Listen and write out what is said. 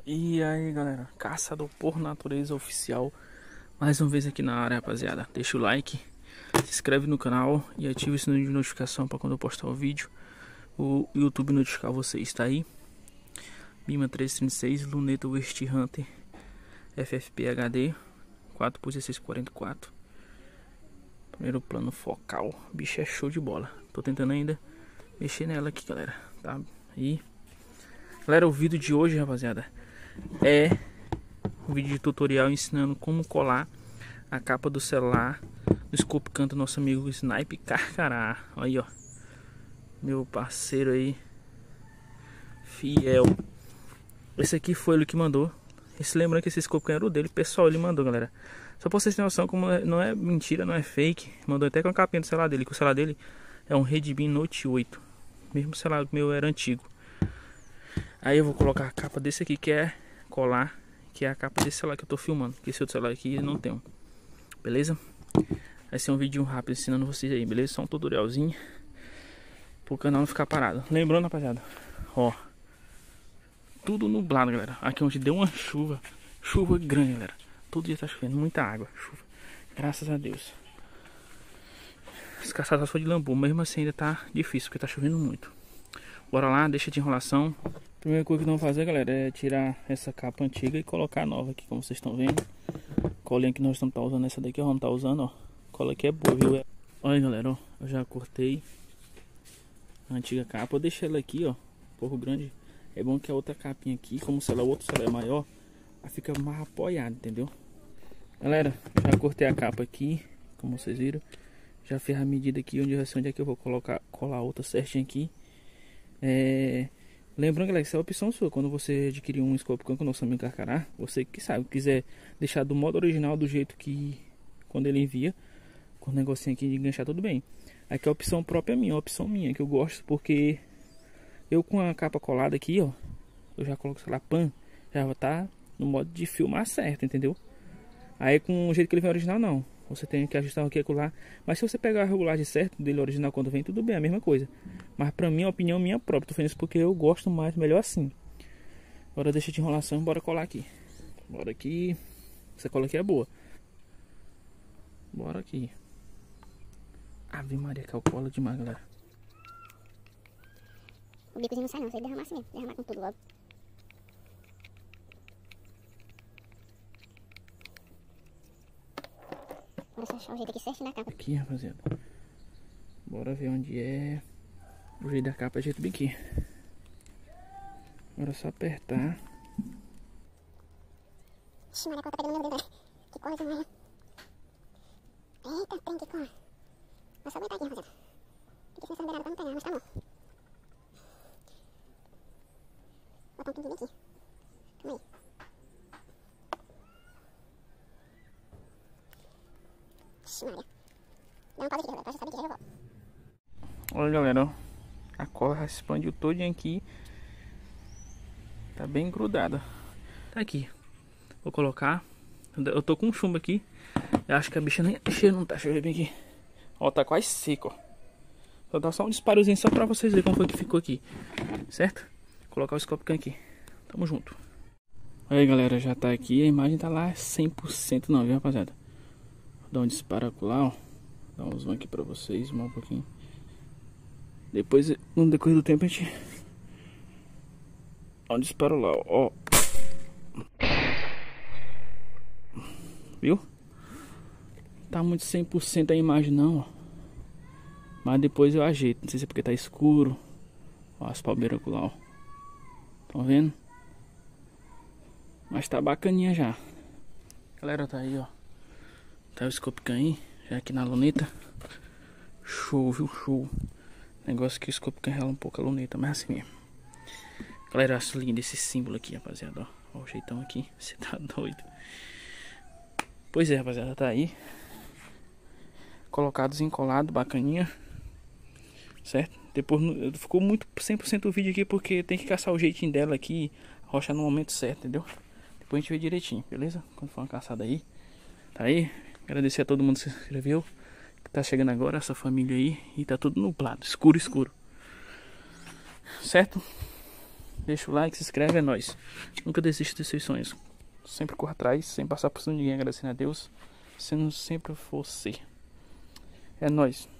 E aí galera, Caçador por Natureza Oficial, mais uma vez aqui na área, rapaziada. Deixa o like, se inscreve no canal e ativa o sininho de notificação para quando eu postar o vídeo o YouTube notificar vocês, tá aí? Bima 336, Luneta West Hunter FFP HD 4x1644. Primeiro plano focal, bicho é show de bola. Tô tentando ainda mexer nela aqui, galera, tá? E galera, o vídeo de hoje, rapaziada, é um vídeo de tutorial ensinando como colar a capa do celular do Scope Cam do nosso amigo Snipe Carcará. Aí, ó, meu parceiro aí, fiel. Esse aqui foi ele que mandou. E se lembrando que esse Scope Cam era o dele, pessoal, ele mandou, galera. Só pra vocês terem noção, como não é mentira, não é fake. Mandou até com a capinha do celular dele, que o celular dele é um Redmi Note 8. Mesmo celular meu era antigo. Aí eu vou colocar a capa desse aqui, que é colar, que é a capa desse celular que eu tô filmando, que esse outro celular aqui não tem um. Beleza? Vai ser um vídeo rápido ensinando vocês aí, beleza? Só um tutorialzinho pro canal não ficar parado. Lembrando, rapaziada, ó, tudo nublado, galera. Aqui onde deu uma chuva grande, galera. Todo dia tá chovendo, muita água, chuva, graças a Deus. As caçadas foi de lambu, mesmo assim ainda tá difícil, porque tá chovendo muito. Bora lá, deixa de enrolação. Primeira coisa que nós vamos fazer, galera, é tirar essa capa antiga e colocar a nova aqui, como vocês estão vendo. Colinha que nós estamos usando, essa daqui, ó, não tá usando, ó. Cola aqui é boa, viu? Olha, galera, ó, eu já cortei a antiga capa. Eu deixei ela aqui, ó, um pouco grande. É bom que a outra capinha aqui, como se ela, o outro celular é maior, ela fica mais apoiada, entendeu? Galera, já cortei a capa aqui, como vocês viram. Já fiz a medida aqui, onde é que eu vou colar a outra certinho aqui. Lembrando, galera, que essa é a opção sua. Quando você adquirir um Scope Cam com o nosso amigo Carcará, você que sabe, quiser deixar do modo original, do jeito que quando ele envia, com o negocinho aqui de enganchar, tudo bem. Aqui é a opção própria minha, a opção minha, que eu gosto, porque eu com a capa colada aqui, ó, eu já coloco, sei lá, pan, já vai estar no modo de filmar certo, entendeu? Aí com o jeito que ele vem original, não. Você tem que ajustar aqui e acolá. Mas se você pegar a regulagem certa dele original quando vem, tudo bem, a mesma coisa. Mas pra mim, a opinião minha própria. Tô fazendo isso porque eu gosto mais, melhor assim. Agora deixa de enrolação, bora colar aqui. Bora aqui. Essa cola aqui é boa. Bora aqui. Ave Maria, calcola demais, galera. O bicozinho não sai não, você derramar assim mesmo. Derramar com tudo logo. Bora só achar o jeito aqui certinho da capa. Aqui, rapaziada. Bora ver onde é. O jeito da capa é jeito bem aqui. Agora é só apertar. Ixi, Maria, a cola tá pegando meu dedo, velho. Que coisa, Maria. Eita, trem, que cola. Vou só aguentar aqui, rapaziada. Porque senão essa beirada pra não pegar, mas tá bom. Vou botar um pinguinho aqui. Calma aí. Ixi, Maria. Dá uma pausa aqui, galera, pra ajustar aqui, já eu volto. Olha, galera, ó. A cola expandiu todinha aqui. Tá bem grudada. Tá aqui. Vou colocar. Eu tô com um chumbo aqui. Eu acho que a bicha nem cheia não tá. Deixa eu ver bem aqui. Ó, tá quase seco, ó. Vou dar só um disparozinho só pra vocês verem como foi que ficou aqui. Certo? Vou colocar o Scope Cam aqui. Tamo junto. Aí, galera, já tá aqui. A imagem tá lá 100% não, viu, rapaziada? Vou dar um disparo lá, ó. Dar um zoom aqui pra vocês, um pouquinho. Depois, no decorrer do tempo, a gente dá um disparo lá, ó. Viu? Tá muito 100% a imagem não, ó. Mas depois eu ajeito. Não sei se é porque tá escuro. Ó, as palmeiras lá, ó. Tão vendo? Mas tá bacaninha já. Galera, tá aí, ó. Tá o Scope Cam aí. Já aqui na luneta. Show, viu? Show. Negócio que o Scope Cam rela um pouco a luneta, mas assim mesmo. Galera, acho lindo esse símbolo aqui, rapaziada, ó. Ó o jeitão aqui. Você tá doido. Pois é, rapaziada, tá aí. Colocados encolado, bacaninha. Certo? Depois ficou muito 100% o vídeo aqui, porque tem que caçar o jeitinho dela aqui, rochar no momento certo, entendeu? Depois a gente vê direitinho, beleza? Quando for uma caçada aí. Tá aí. Agradecer a todo mundo que se inscreveu, que tá chegando agora, essa família aí. E tá tudo nublado, escuro, escuro. Certo? Deixa o like, se inscreve, é nóis. Nunca desista dos seus sonhos. Sempre corra atrás, sem passar por cima de ninguém, agradecendo a Deus. Sendo sempre você. É nóis.